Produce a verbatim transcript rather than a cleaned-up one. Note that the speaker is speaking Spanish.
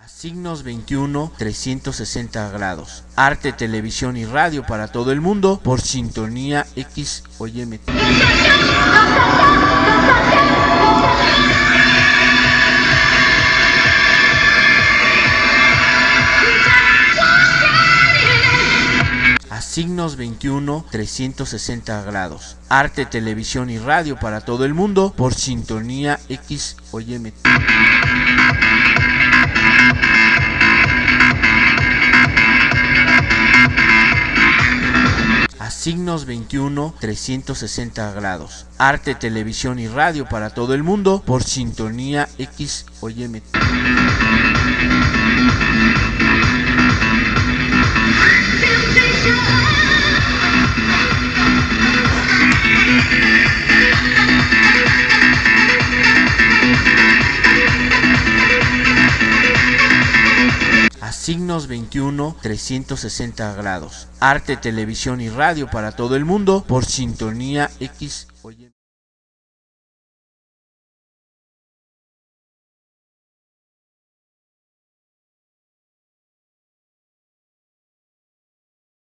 Signos veintiuno, trescientos sesenta grados. Arte, televisión y radio para todo el mundo por Sintonía X o Y M T. Signos veintiuno, trescientos sesenta grados. Arte, televisión y radio para todo el mundo por Sintonía X o Y M T. Signos veintiuno, trescientos sesenta grados. Arte, televisión y radio para todo el mundo por Sintonía X o Y M T. Signos veintiuno, trescientos sesenta grados. Arte, televisión y radio para todo el mundo por Sintonía X o Y.